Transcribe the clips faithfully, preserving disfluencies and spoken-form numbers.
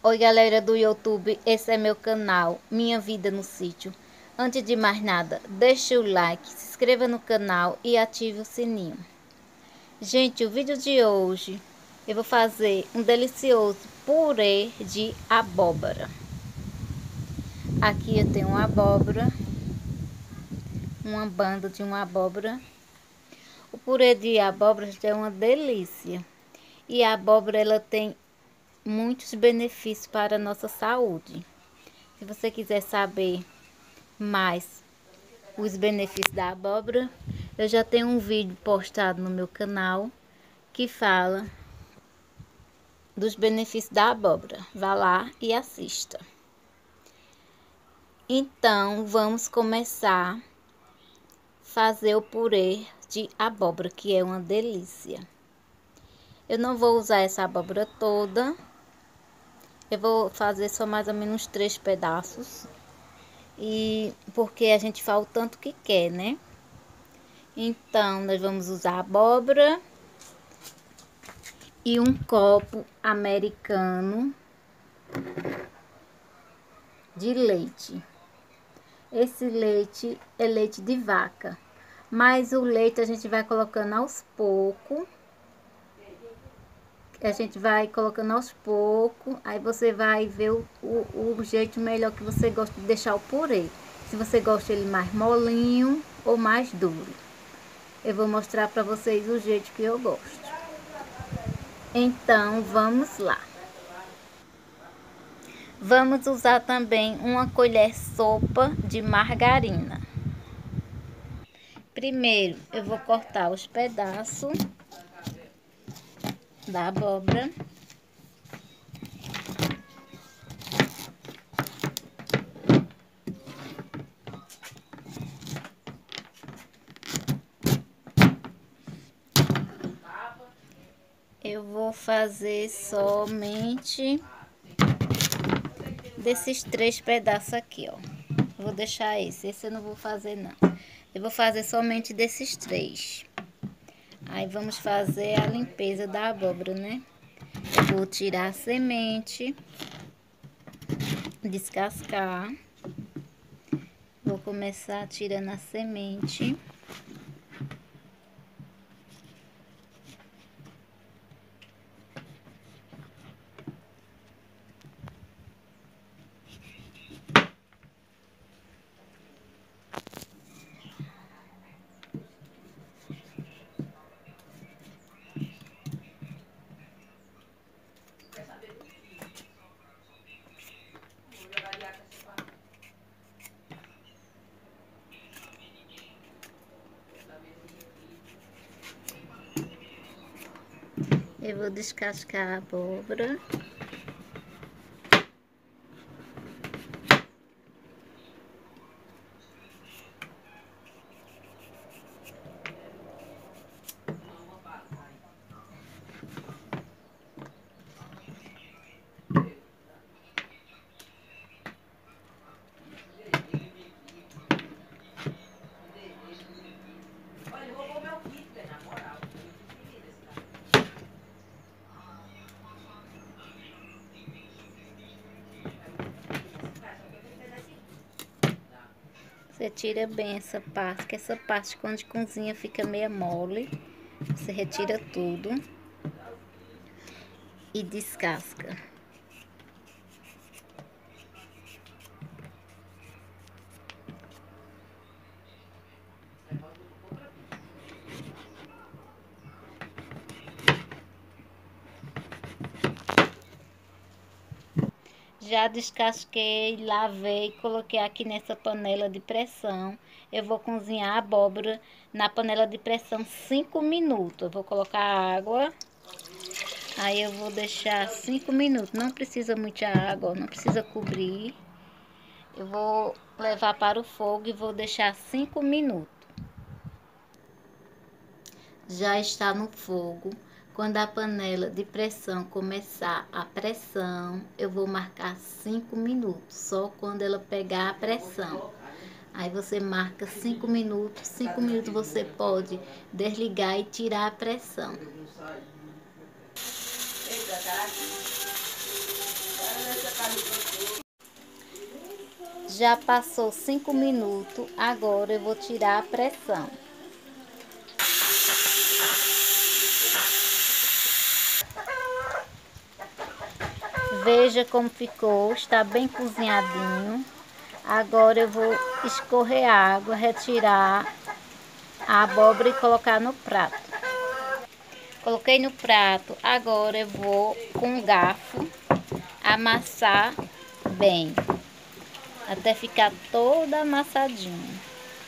Oi galera do YouTube, esse é meu canal, Minha Vida no Sítio. Antes de mais nada, deixe o like, se inscreva no canal e ative o sininho. Gente, o vídeo de hoje eu vou fazer um delicioso purê de abóbora. Aqui eu tenho uma abóbora, uma banda de uma abóbora. O purê de abóbora é uma delícia. E a abóbora ela tem muitos benefícios para a nossa saúde. Se você quiser saber mais os benefícios da abóbora, eu já tenho um vídeo postado no meu canal que fala dos benefícios da abóbora. Vá lá e assista. Então, vamos começar a fazer o purê de abóbora, que é uma delícia. Eu não vou usar essa abóbora toda. Eu vou fazer só mais ou menos três pedaços. E porque a gente faz o tanto que quer, né? Então, nós vamos usar abóbora e um copo americano de leite. Esse leite é leite de vaca, mas o leite a gente vai colocando aos poucos. A gente vai colocando aos poucos, aí você vai ver o, o, o jeito melhor que você gosta de deixar o purê. Se você gosta ele mais molinho ou mais duro. Eu vou mostrar para vocês o jeito que eu gosto. Então, vamos lá. Vamos usar também uma colher sopa de margarina. Primeiro, eu vou cortar os pedaços da abóbora. Eu vou fazer somente desses três pedaços aqui, ó. Vou deixar esse, esse eu não vou fazer não. Eu vou fazer somente desses três. Aí vamos fazer a limpeza da abóbora, né? Eu vou tirar a semente, descascar. Vou começar tirando a semente. Eu vou descascar a abóbora. Você tira bem essa parte, que essa parte quando cozinha fica meio mole. Você retira tudo e descasca. Já descasquei, lavei, coloquei aqui nessa panela de pressão. Eu vou cozinhar a abóbora na panela de pressão cinco minutos. Eu vou colocar água. Aí eu vou deixar cinco minutos. Não precisa muita água, não precisa cobrir. Eu vou levar para o fogo e vou deixar cinco minutos. Já está no fogo. Quando a panela de pressão começar a pressão, eu vou marcar cinco minutos, só quando ela pegar a pressão. Aí você marca cinco minutos, cinco minutos você pode desligar e tirar a pressão. Já passou cinco minutos, agora eu vou tirar a pressão. Veja como ficou, está bem cozinhadinho. Agora eu vou escorrer a água, retirar a abóbora e colocar no prato. Coloquei no prato, agora eu vou com um garfo amassar bem, até ficar toda amassadinha.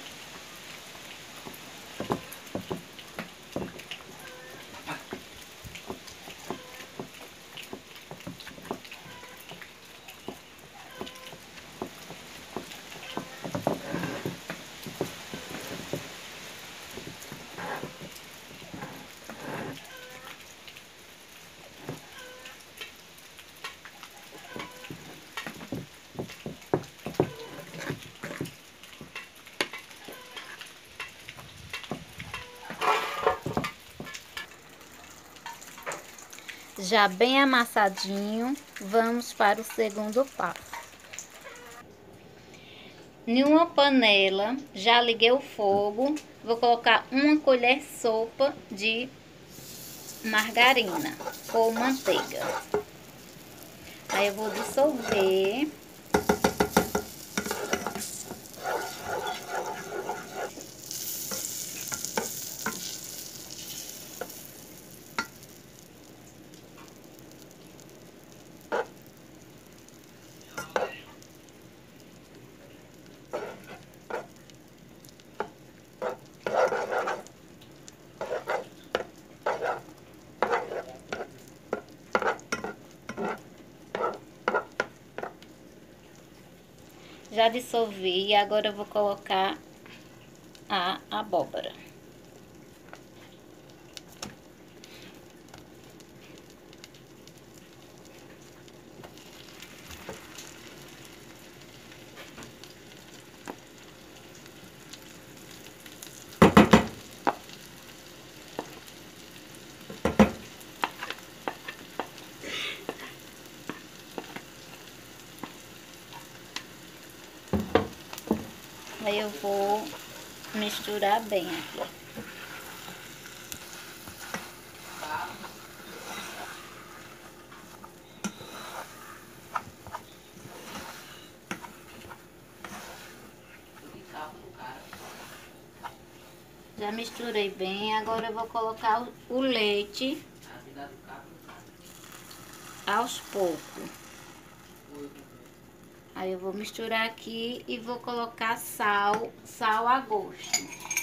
Já bem amassadinho, vamos para o segundo passo. Em uma panela, já liguei o fogo, vou colocar uma colher sopa de margarina ou manteiga. Aí eu vou dissolver. Já dissolvi e agora eu vou colocar a abóbora. Aí eu vou misturar bem aqui. Já misturei bem, agora eu vou colocar o leite aos poucos. Aí eu vou misturar aqui e vou colocar sal, sal a gosto.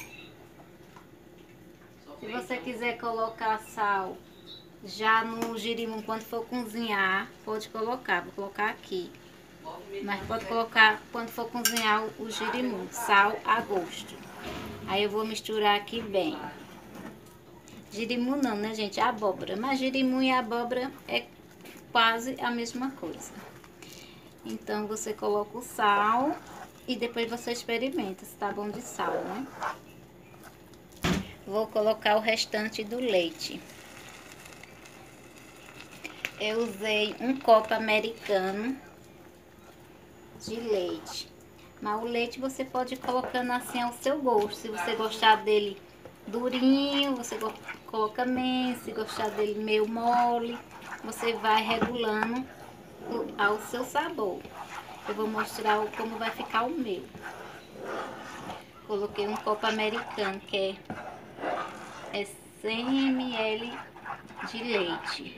Se você quiser colocar sal já no girimum quando for cozinhar, pode colocar, vou colocar aqui. Mas pode colocar quando for cozinhar o girimum, sal a gosto. Aí eu vou misturar aqui bem. Girimum não, né, gente? Abóbora. Mas girimum e abóbora é quase a mesma coisa. Então você coloca o sal e depois você experimenta se tá bom de sal, né? Vou colocar o restante do leite. Eu usei um copo americano de leite. Mas o leite você pode ir colocando assim ao seu gosto. Se você gostar dele durinho, você coloca menos. Se gostar dele meio mole, você vai regulando ao seu sabor. Eu vou mostrar como vai ficar o meu. Coloquei um copo americano, que é, é cem mililitros de leite.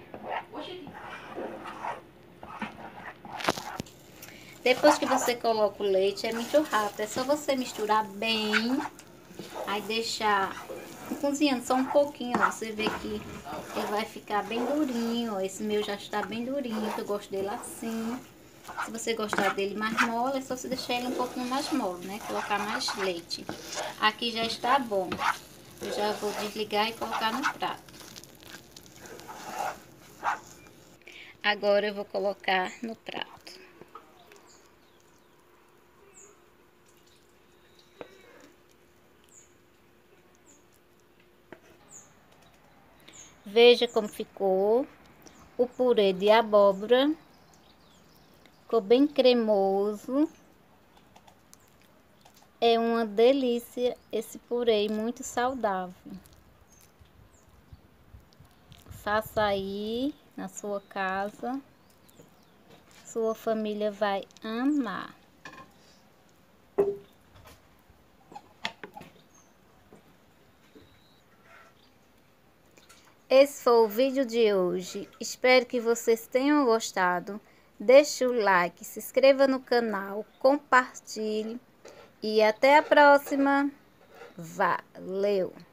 Depois que você coloca o leite, é muito rápido. É só você misturar bem, aí deixar cozinhando só um pouquinho, ó. Você vê que ele vai ficar bem durinho, ó. Esse meu já está bem durinho, que eu gosto dele assim. Se você gostar dele mais mole, é só você deixar ele um pouquinho mais mole, né? Colocar mais leite. Aqui já está bom. Eu já vou desligar e colocar no prato. Agora eu vou colocar no prato. Veja como ficou. o purê de abóbora. Ficou bem cremoso. É uma delícia esse purê, muito saudável. Faça aí na sua casa. Sua família vai amar. Esse foi o vídeo de hoje. Espero que vocês tenham gostado. Deixe o like, se inscreva no canal, compartilhe e até a próxima. Valeu!